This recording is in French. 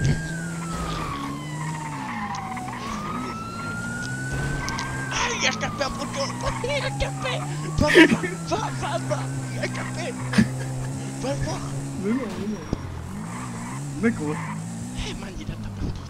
Ah, il a escapé un poteau. Il a escapé. Va, il a escapé. Va le voir. Mais non. Mec, on va... Eh man, il a tapé un poteau.